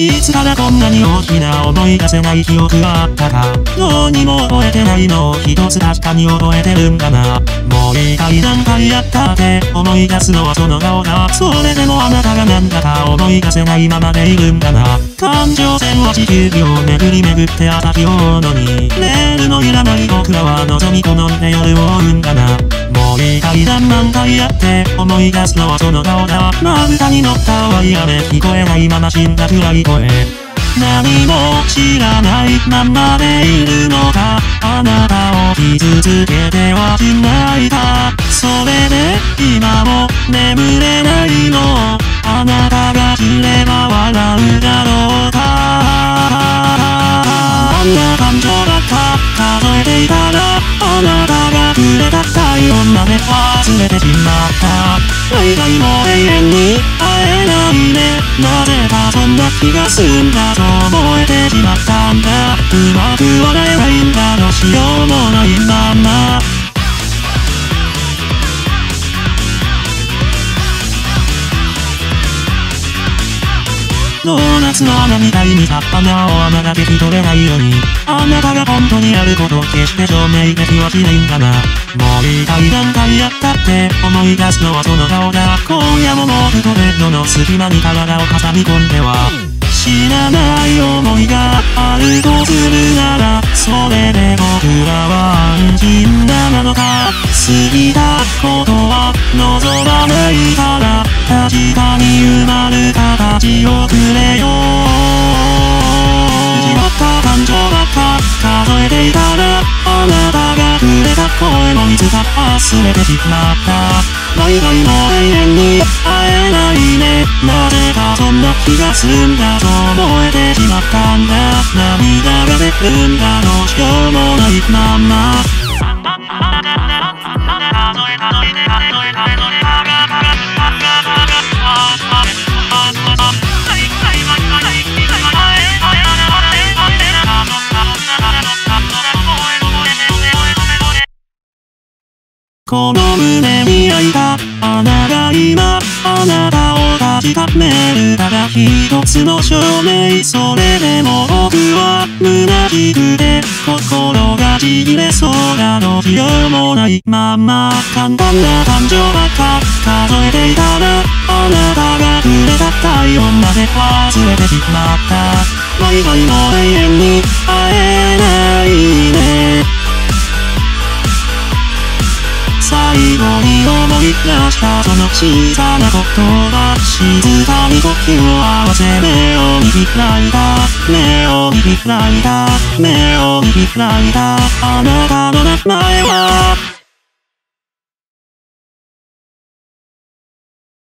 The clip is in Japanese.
いつからこんなに大きな思い出せない記憶があったか。どうにも覚えてないのを一つ確かに覚えてるんだな。もういい回何回やったって思い出すのはその顔だ。それでもあなたがなんだか思い出せないままでいるんだな。環状線は地球儀を巡り巡って朝日を追うのに、レールのいらない僕らは望み好んで夜を追うんだな。もういい階段何回やって思い出すのはその顔だ。まぶたに乗ったワイヤで聞こえないまま死んだ暗い声。何も知らないままでいるのか。あなたを傷つけてはしないか。それで今も眠れないの。あなたが知れば笑うだろうか。あんな感情ばっか数えていたら、あなたがくれた体温まで忘れてしまった。以外も永遠に会えないね。なぜかそんな気が済んだと覚えてしまったんだ。うまく笑えないんだ。どうしようもないまま。ドーナツの穴みたいに葉っぱがを穴だけ引き取れないように、あなたが本当にやることを決して証明できはしないんだな。もういい回何回やったって思い出すのはその顔だ。今夜も毛布とベッドの隙間に体を挟み込んでは、知らない思いがあるとするなら、それで僕らは安心なのか。過ぎたことは望まないから、確かに埋まる形をくれよ。じわった感情ばっか数えていたら、あなたがくれた声もいつか忘れてしまった。以外も永遠に会えないね。なぜかそんな気が済んだと覚えてしまったんだ。涙が出るんだ。どうしようもないまま。この胸に開いた穴が今あなたを確かめるただ一つの証明。それでも僕は虚しくて心がちぎれそうだ。どうしようもないまま。簡単な感情ばっか数えていたら、あなたがくれた体温まで忘れてしまった。以外も永遠に会えないね。最後に思い出したその小さな言葉、静かに呼吸を合わせ目を見開いた、目を見開いた、目を見開いた。あなたの名前は